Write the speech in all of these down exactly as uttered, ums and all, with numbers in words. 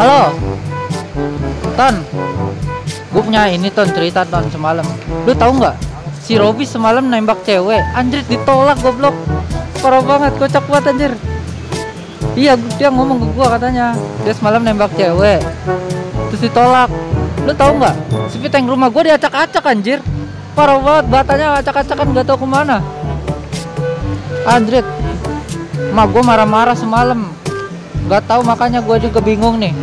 Halo, Ton. Gue punya ini Ton, cerita Ton semalam. Lu tahu nggak? Si Robi semalam nembak cewek, anjir ditolak goblok. Parah banget, kocak banget anjir. Iya, dia ngomong ke gua katanya dia semalam nembak cewek, terus ditolak. Lu tahu nggak? Sepi tank rumah gua diacak-acak anjir. Parah banget, batanya acak-acakan nggak tahu kemana. Anjir, mak gua marah-marah semalam. Nggak tahu, makanya gua juga bingung nih.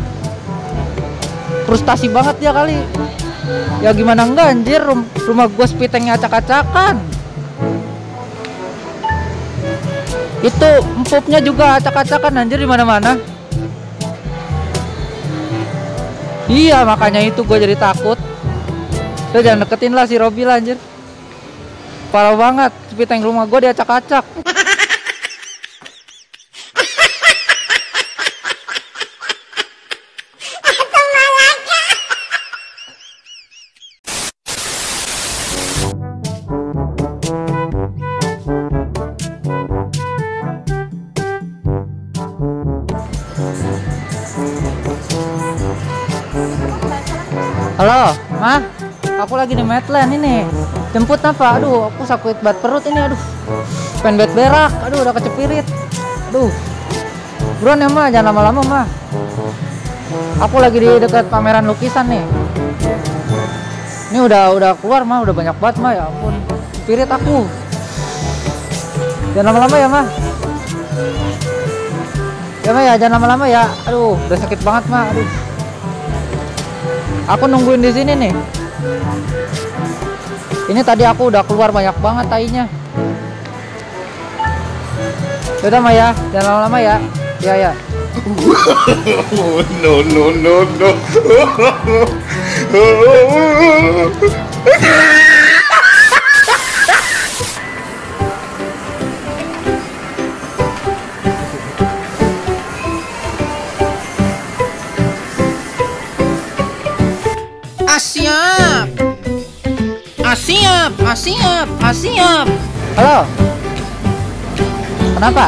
Frustasi banget dia kali. Ya gimana enggak anjir, rum rumah gua spitengnya acak-acakan. Itu empupnya juga acak-acakan anjir di mana-mana. Iya, makanya itu gue jadi takut. Udah jangan deketin lah si Robi lah anjir. Parah banget, spiteng rumah gue diacak-acak. Halo, Ma. Aku lagi di Medland ini. Jemput apa? Aduh, aku sakit banget perut ini. Aduh, pengen bet berak. Aduh, udah kecepirit. Aduh, buruan ya Ma, jangan lama-lama Ma. Aku lagi di dekat pameran lukisan nih. Ini udah udah keluar Ma, udah banyak banget Ma. Ya ampun, spirit aku. Jangan lama-lama ya Ma. Ya Ma ya, jangan lama-lama ya. Aduh, udah sakit banget Ma. Aduh. Aku nungguin di sini nih. Ini tadi aku udah keluar banyak banget tainya. Yaudah Ma ya, jangan lama-lama ya. Ya ya. No no no no. Asiap, asiap, asiap, asiap. Halo. Kenapa?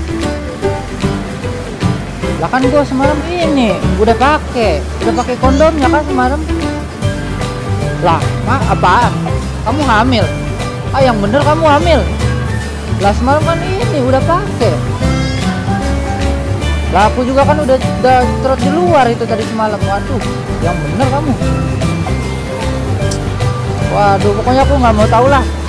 Lah kan gua semalam ini udah pakai, udah pakai kondomnya kan semalam. Lah, Ma, apaan? Kamu hamil? Ah, yang bener kamu hamil. Lah semalam kan ini udah pakai. Lah aku juga kan udah udah terus di luar itu tadi semalam. Waduh, yang bener kamu. Waduh, pokoknya aku nggak mau tahu lah.